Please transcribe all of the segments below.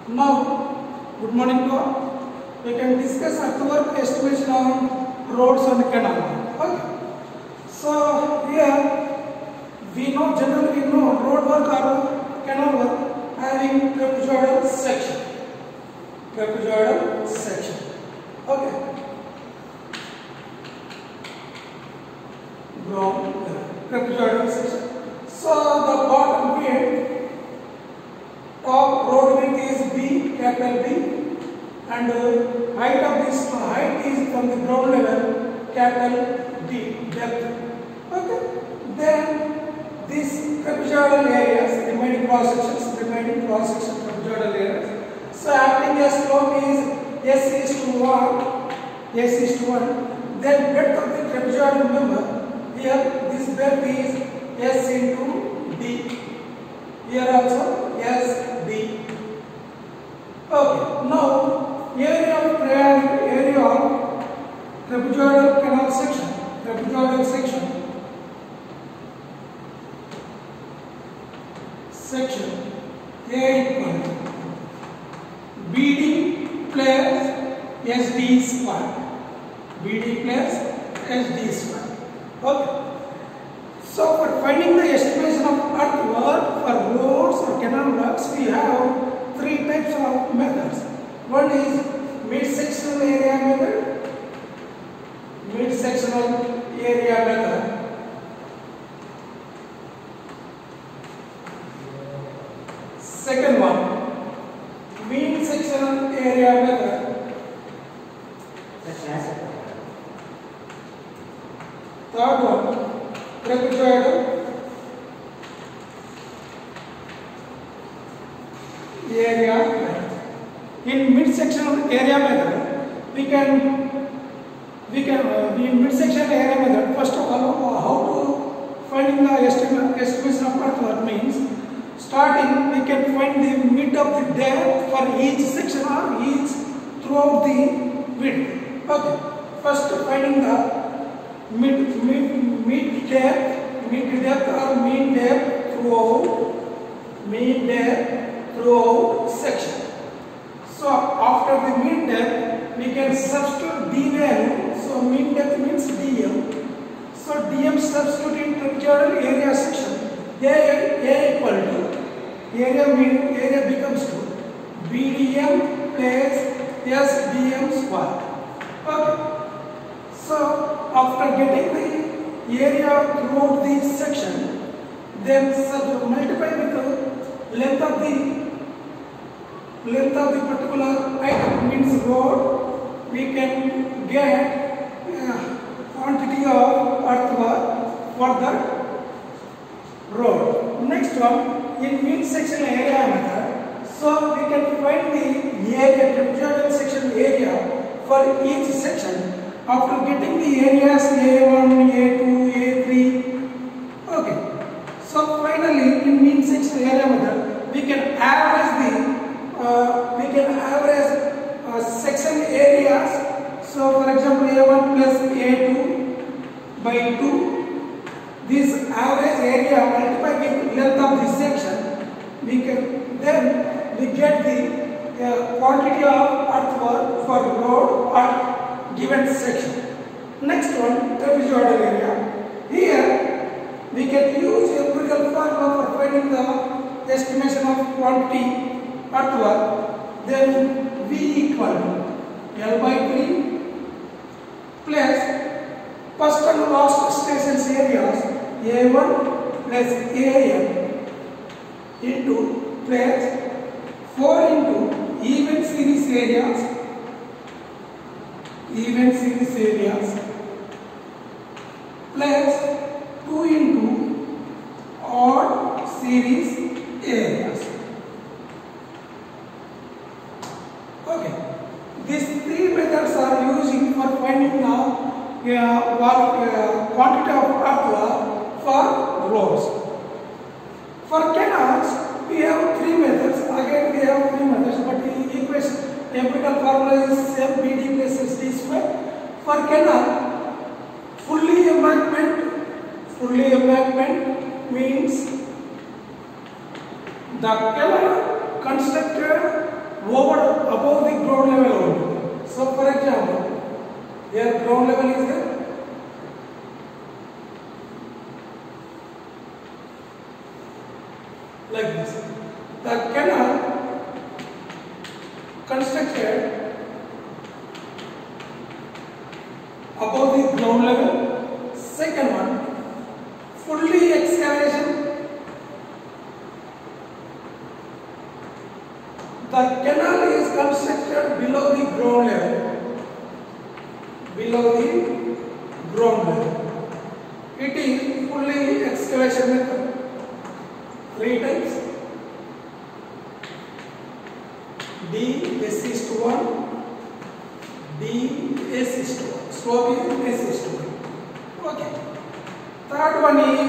Now, good morning to all. We can discuss earthwork estimation on roads and canal. Okay. So here we know generally road work or canal work having trapezoidal section. Trapezoidal section. Okay. Trapezoidal section. So the bottom width, top road width is B, capital B, and height of this height is from the ground level, capital D, depth. Okay. Then these trapezoidal areas, remaining cross section trapezoidal areas. So acting as slope is S:1. Then breadth of the trapezoidal member. Here this breadth is S into D. Here also S D. Okay. Now area of trapezoidal canal section. Trapezoidal section A equal BD plus SD square. BD plus SD square. Okay. So for finding the estimation of earthwork for roads or canal works, we have three types of methods. One is mid-sectional area method. Mid-sectional area method. Second one, mean sectional area method. Third one, trapezoidal area method. In mid-sectional area method, we can in mid-sectional area method, first of all, how to finding the estimation of earthwork means, starting we can find the mid of the depth for each section or each throughout the width. Okay. First finding the mid depth or mean depth throughout section. So after the mean depth, we can substitute D value. So mean depth means dm. So dm substitute in trapezoidal area section. A equal to area becomes to BDM plus SDM square. Okay. So after getting the area throughout the section, then multiply with the length of the particular item, means road, we can get quantity of earthwork for that road. Next one, in mean sectional area method, so we can find the area, trapezoidal section area for each section. After getting the areas A1, A2, A3, okay. So finally, in mean sectional area method, we can average section areas. So for example, A1 plus A2 by 2. This average area multiplied with length of this section, we get the quantity of earthwork for road or given section. Next one, trapezoidal area. Here we can use empirical formula for finding the estimation of quantity earthwork. Then V equal to L by 3 plus first and last stations areas A1 plus AN into plus 4 into even series areas plus 2 into odd series areas. Okay. These three methods are using for finding the quantity of earthwork for roads. For canals, we have three methods. Again, we have three methods, but the equation empirical formula is same, BD plus SD square. For canal, fully embankment means the canal constructed over above the ground level only. So for example, here ground level is there. Like this. The canal constructed above the ground level. Second one, fully excavation. The canal is constructed below the ground level. Below the ground level. It is fully excavation method. 3 times. D S is to 1. D S is to 1. Slope is S is to 1. Okay. Third one is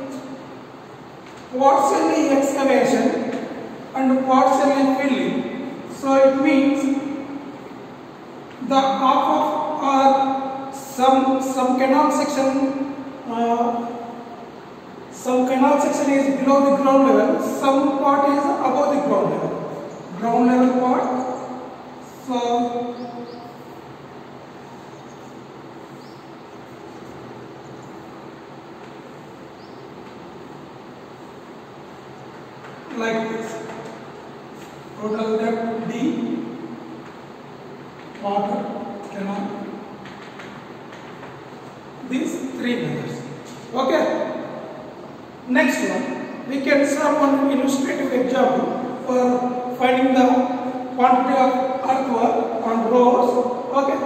partially excavation and partially filling. So it means the half of or some canal section is below the ground level, some part is above the ground level. Ground level part. So like this. Total depth D, water, canal. These 3 meters. Okay. Next one, we can solve one illustrative example for finding the quantity of earthwork on roads. Okay.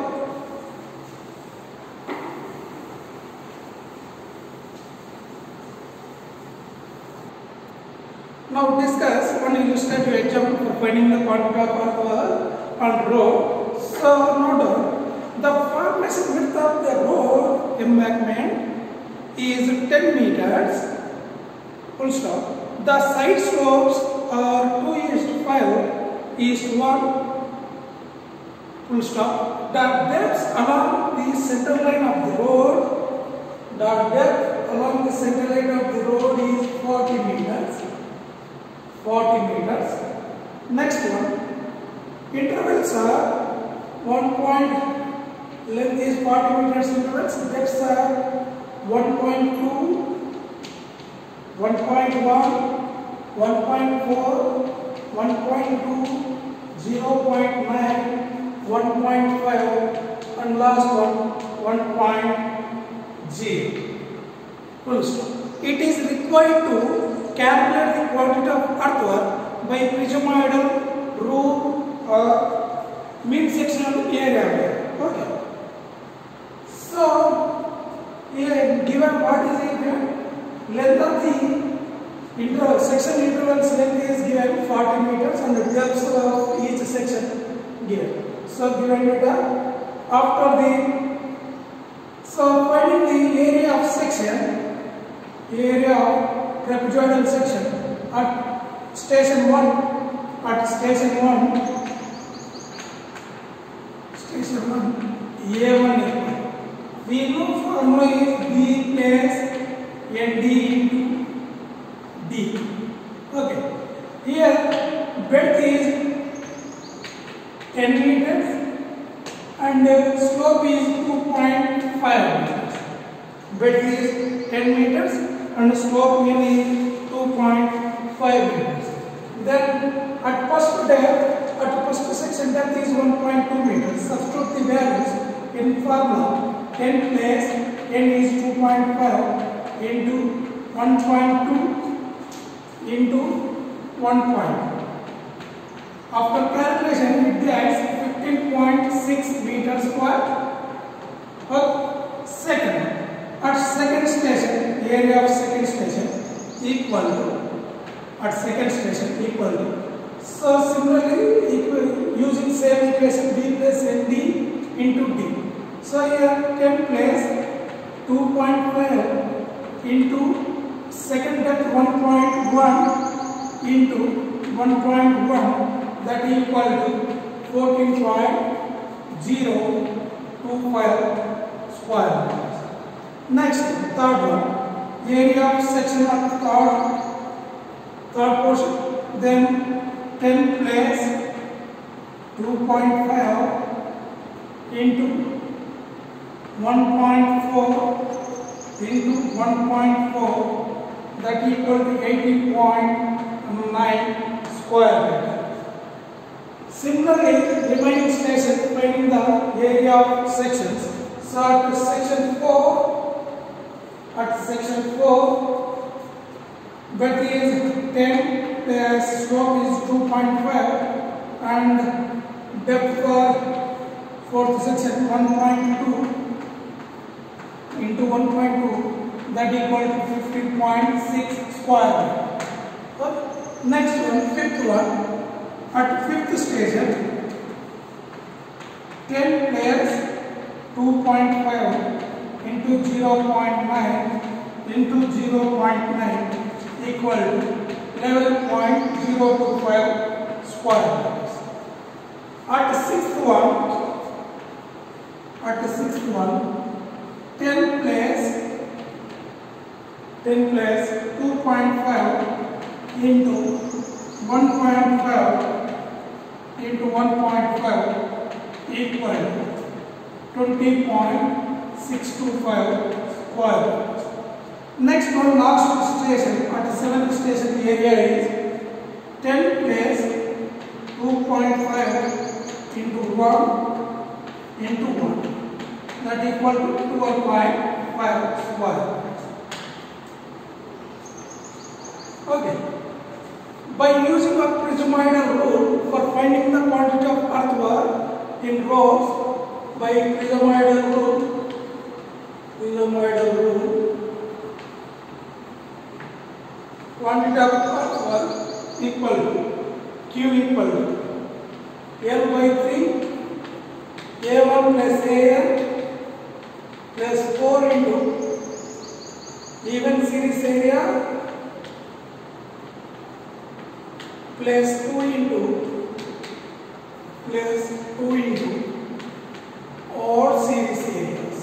Now discuss one illustrative example for finding the quantity of earthwork on road. So note the formation width of the road embankment is 10 meters. Full stop. The side slopes are 2:5:1. Full stop. The depth along the center line of the road. The depth along the center line of the road is 40 meters. 40 meters. Next one. Intervals are 1 point. Length is 40 meters intervals. Depths are 1.2. 1.1, 1.4, 1.2, 0.9, 1.5 and last one 1.0. Full stop. It is required to calculate the quantity of earthwork by prismoidal roof or mean sectional area. Okay. So here given what is it? Length of the section intervals length is given 40 meters and the depth of each section given. So given data after the finding the area of section, area of trapezoidal section at station 1 A1 we know formula is B plus ND into D. Okay. Here breadth is 10 meters and slope is 2.5 meters. Breadth is 10 meters and slope is 2.5 meters. Then at first section depth is 1.2 meters. Substitute the values in formula. 10 plus n is 2.5 into 1.2 into 1 point. After calculation, it gets 15.6 meters per second. At second station, area of second station equal to So similarly, using same equation B plus ND into D. So here 10 plus 2.5 into second depth 1.1 into 1.1, that equal to 14.025 square meters. Next, third one, area of section of third portion. Then 10 plus 2.5 into 1.4 into 1.4, that equal to 80.9 square meter. Similarly, remaining station finding the area of sections. So at section 4, width is 10, the slope is 2.5, and depth for fourth section 1.2 into 1.2, that equal to 15.6 square meter. Next one, fifth one. At fifth station, 10 players 2.5 into 0.9 into 0.9 equal to 11.025 square meters. At the sixth one, 10 players 2.5 into 1.5 into 1.5 equal to 20.625 square meters. Next one, last station, at the seventh station, the area is 10 players 2.5 into 1 into 1, that equal to 12.5 square meters. Okay. By using a Prismoidal rule for finding the quantity of earthwork in rows, by Prismoidal rule, quantity of earthwork equal to Q equal to L by 3 A1 plus AN plus 4 into even series area plus 2 into odd series areas.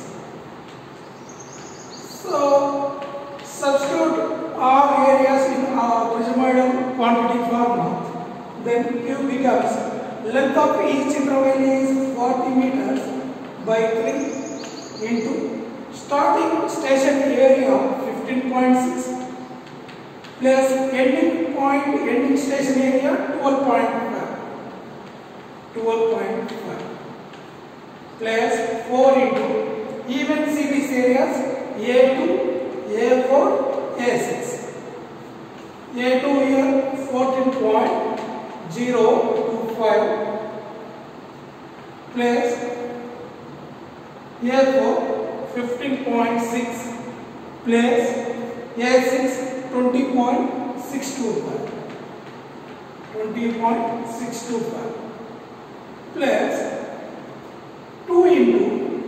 So substitute all areas in our Prismoidal quantity formula. Then Q becomes length of each interval is 40 meters by 3 into starting station area 15.6 plus ending station area 12.5 plus 4 into even series areas A2, A4, A6. A2 here 14.025 plus A4 15.6 plus A6 20.625 plus 2 into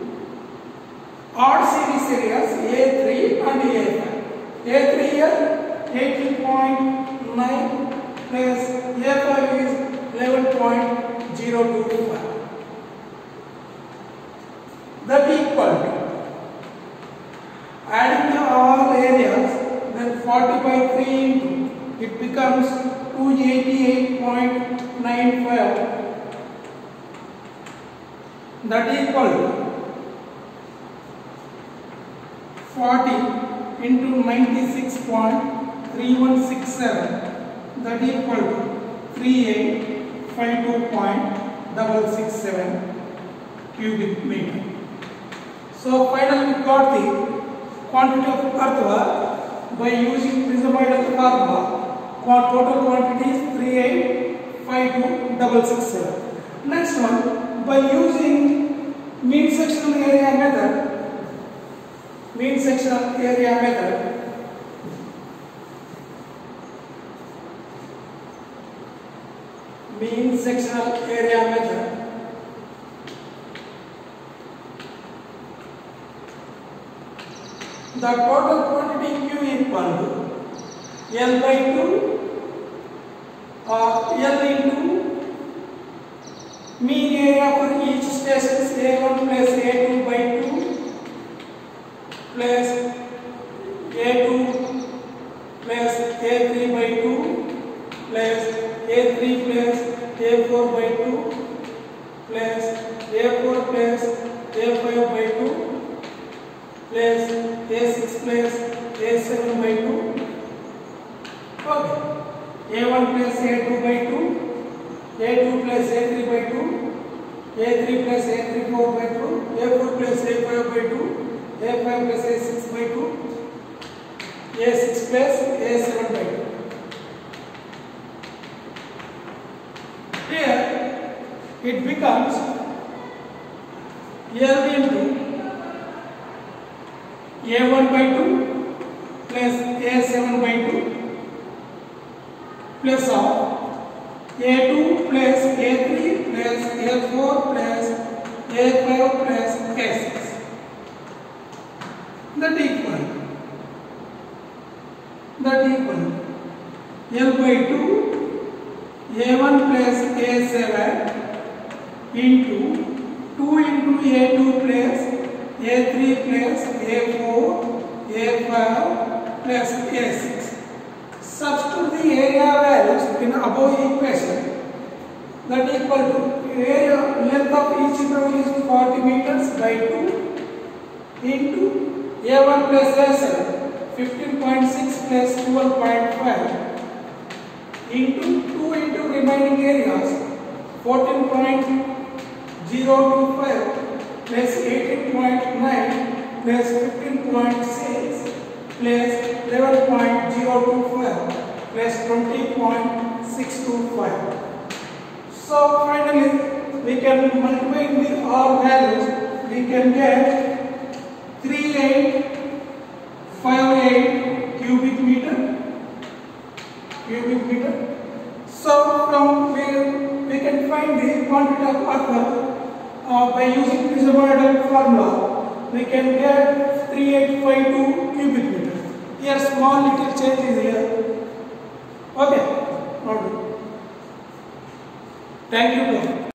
odd series areas A3 and A5. A3 here 18.9 plus A5 is 11.025. That equal to, adding all areas, then 40 by 3 into, it becomes 288.95. That equal to 40 into 96.3167, that equal to 3852.667 cubic meter. So finally we got the quantity of earthwork by using Prismoidal formula. Total quantity is 3852.667. Next one, by using mean sectional area method, mean sectional area method, the total quantity Q equal to L by 2 or L into mean area for each station A1 plus A2 by 2 plus A2 plus A3 by 2 plus A3 plus A4 by 2 plus A4 plus A5 by 2 plus A6 plus A7 by 2. Okay. A1 plus A2 by 2, A2 plus A3 by 2, A3 plus A34 by 2, A4 plus A5 by 2, A5 plus A6 by 2, A6 plus A7 by 2. Here it becomes L into A1 by 2 plus A7 by 2 plus of A2 plus A3 plus A4 plus A5 plus A6. That equal L by 2 A1 plus A7 into 2 into A2 plus A3 plus A4 A5 plus A6. Substitute the area values in above equation. That equal to area length of each interval is 40 meters by 2 into A1 plus A7 15.6 plus 12.5 into 2 into remaining areas 14.025 plus 18.9 plus 15.6 plus 11.025 plus 20.625. So finally we can multiply the R values. We can get 3858 cubic meter. So from where we can find the quantity of earth by using Pisomodal formula. We can get 3852 cubic meters. Here small little change is here. Okay. Thank you.